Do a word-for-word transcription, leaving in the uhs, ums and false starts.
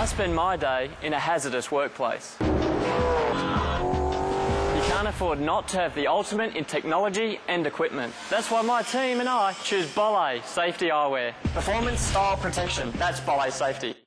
I spend my day in a hazardous workplace. You can't afford not to have the ultimate in technology and equipment. That's why my team and I choose Bolle Safety Eyewear. Performance, style, protection. That's Bolle Safety.